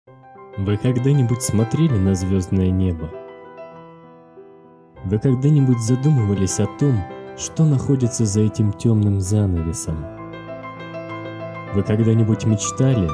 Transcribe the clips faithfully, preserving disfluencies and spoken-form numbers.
Вы когда-нибудь смотрели на звездное небо? Вы когда-нибудь задумывались о том, что находится за этим темным занавесом? Вы когда-нибудь мечтали?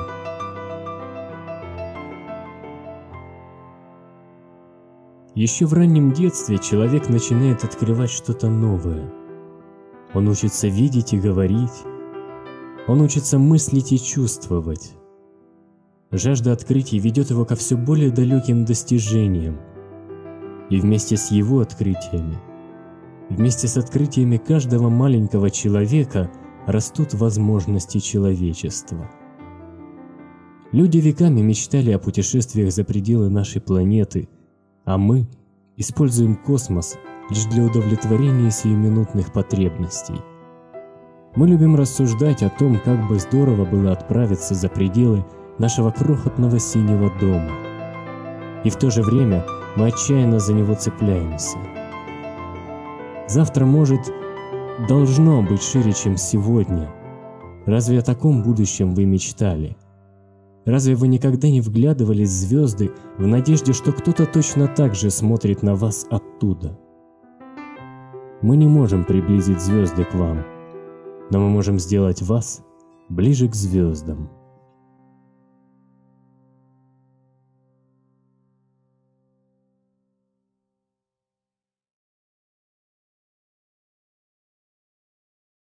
Еще в раннем детстве человек начинает открывать что-то новое. Он учится видеть и говорить. Он учится мыслить и чувствовать. Жажда открытий ведет его ко все более далеким достижениям. И вместе с его открытиями, вместе с открытиями каждого маленького человека растут возможности человечества. Люди веками мечтали о путешествиях за пределы нашей планеты, а мы используем космос лишь для удовлетворения сиюминутных потребностей. Мы любим рассуждать о том, как бы здорово было отправиться за пределы нашего крохотного синего дома. И в то же время мы отчаянно за него цепляемся. Завтра, может, должно быть шире, чем сегодня. Разве о таком будущем вы мечтали? Разве вы никогда не вглядывались в звезды в надежде, что кто-то точно так же смотрит на вас оттуда? Мы не можем приблизить звезды к вам, но мы можем сделать вас ближе к звездам.